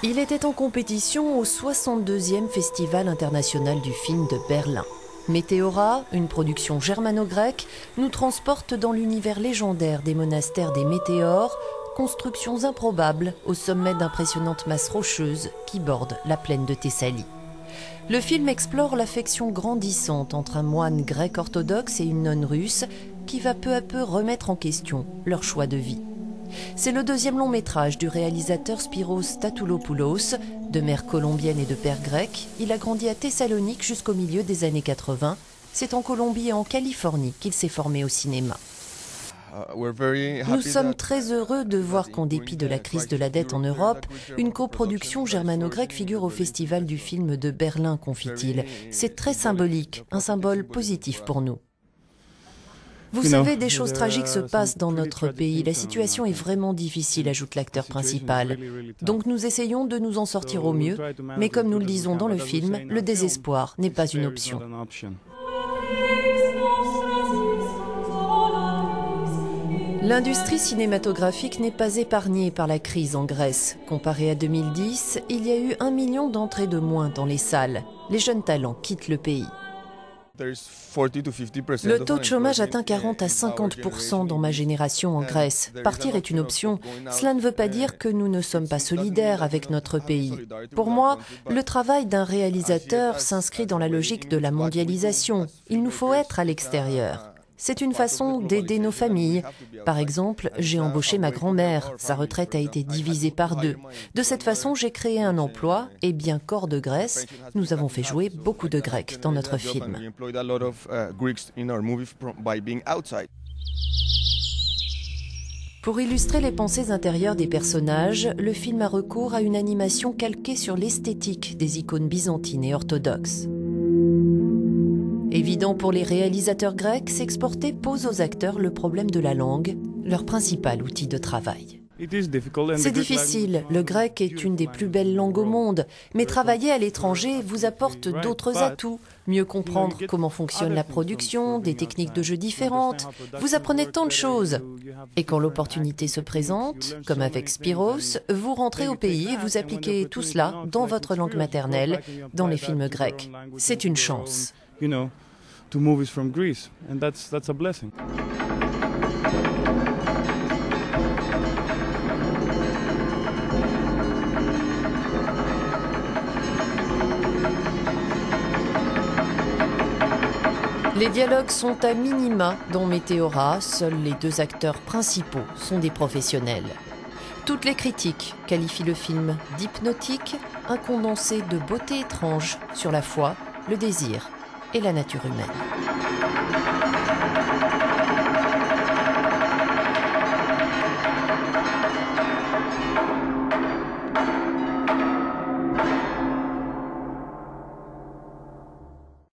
Il était en compétition au 62e Festival international du film de Berlin. Météora, une production germano-grecque, nous transporte dans l'univers légendaire des monastères des Météores, constructions improbables au sommet d'impressionnantes masses rocheuses qui bordent la plaine de Thessalie. Le film explore l'affection grandissante entre un moine grec orthodoxe et une nonne russe qui va peu à peu remettre en question leur choix de vie. C'est le deuxième long métrage du réalisateur Spyros Stathoulopoulos. De mère colombienne et de père grec, il a grandi à Thessalonique jusqu'au milieu des années 80. C'est en Colombie et en Californie qu'il s'est formé au cinéma. Nous sommes très heureux de voir qu'en dépit de la crise de la dette en Europe, une coproduction germano-grecque figure au Festival du film de Berlin, confie-t-il. C'est très symbolique, un symbole positif pour nous. Vous savez, des choses tragiques se passent dans notre pays. La situation est vraiment difficile, ajoute l'acteur principal. Donc nous essayons de nous en sortir au mieux, mais comme nous le disons dans le film, le désespoir n'est pas une option. L'industrie cinématographique n'est pas épargnée par la crise en Grèce. Comparé à 2010, il y a eu 1 million d'entrées de moins dans les salles. Les jeunes talents quittent le pays. Le taux de chômage atteint 40 à 50% dans ma génération en Grèce. Partir est une option. Cela ne veut pas dire que nous ne sommes pas solidaires avec notre pays. Pour moi, le travail d'un réalisateur s'inscrit dans la logique de la mondialisation. Il nous faut être à l'extérieur. C'est une façon d'aider nos familles. Par exemple, j'ai embauché ma grand-mère. Sa retraite a été divisée par 2. De cette façon, j'ai créé un emploi et bien qu'hors de Grèce, nous avons fait jouer beaucoup de Grecs dans notre film. Pour illustrer les pensées intérieures des personnages, le film a recours à une animation calquée sur l'esthétique des icônes byzantines et orthodoxes. Évident pour les réalisateurs grecs, s'exporter pose aux acteurs le problème de la langue, leur principal outil de travail. C'est difficile, le grec est une des plus belles langues au monde, mais travailler à l'étranger vous apporte d'autres atouts. Mieux comprendre comment fonctionne la production, des techniques de jeu différentes. Vous apprenez tant de choses. Et quand l'opportunité se présente, comme avec Spyros, vous rentrez au pays et vous appliquez tout cela dans votre langue maternelle, dans les films grecs. C'est une chance. To movies from Greece, and that's a blessing. Les dialogues sont à minima dans Météora. Seuls les 2 acteurs principaux sont des professionnels. Toutes les critiques qualifient le film d'hypnotique, un condensé de beauté étrange sur la foi, le désir et la nature humaine.